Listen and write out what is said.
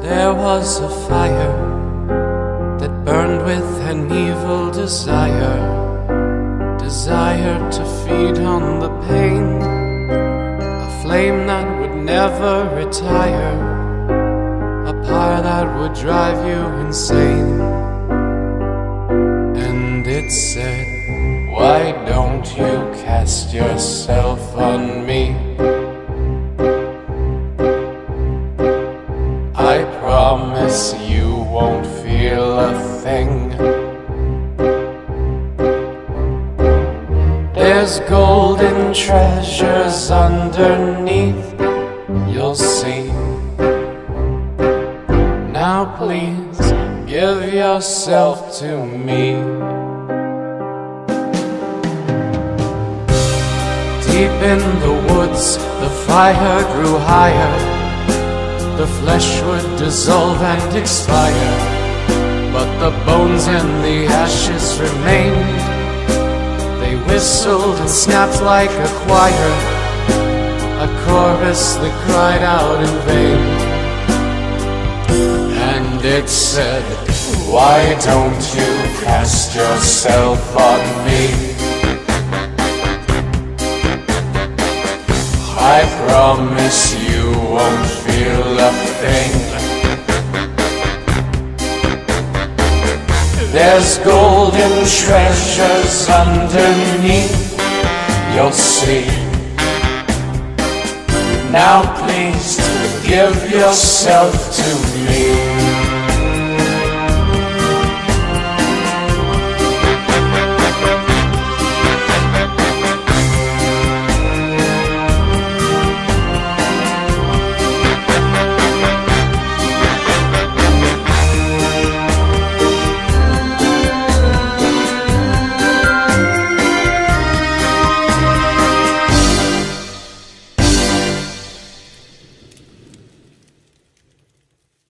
There was a fire that burned with an evil desire, desire to feed on the pain, a flame that would never retire, a fire that would drive you insane. And it said, why don't you cast yourself on me? I promise you won't feel a thing. There's golden treasures underneath, you'll see. Now please give yourself to me. Deep in the woods, the fire grew higher. The flesh would dissolve and expire, but the bones and the ashes remained. They whistled and snapped like a choir, a chorus that cried out in vain. And it said, why don't you cast yourself on me? I promise you won't feel a thing. There's golden treasures underneath, you'll see. Now please give yourself to me.